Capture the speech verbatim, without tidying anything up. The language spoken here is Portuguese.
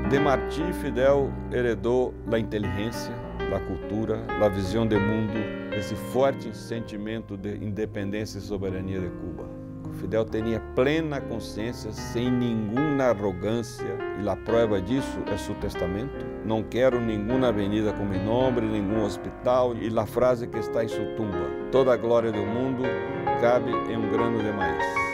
De Martí, Fidel heredou a inteligência, a cultura, a visão de mundo, esse forte sentimento de independência e soberania de Cuba. Fidel tinha plena consciência, sem nenhuma arrogância, e a prova disso é seu testamento. Não quero nenhuma avenida com meu nome, nenhum hospital, e a frase que está em sua tumba: toda a glória do mundo cabe em um grano de maíz.